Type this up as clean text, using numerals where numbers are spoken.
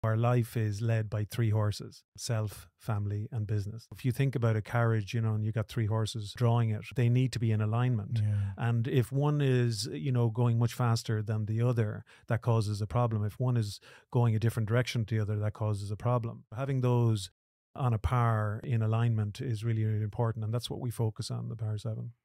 Our life is led by three horses: self, family, and business. If you think about a carriage, and you got three horses drawing it, they need to be in alignment. Yeah. And if one is, going much faster than the other, that causes a problem. If one is going a different direction to the other, that causes a problem. Having those on a par in alignment is really, really important. And that's what we focus on, the Power 7.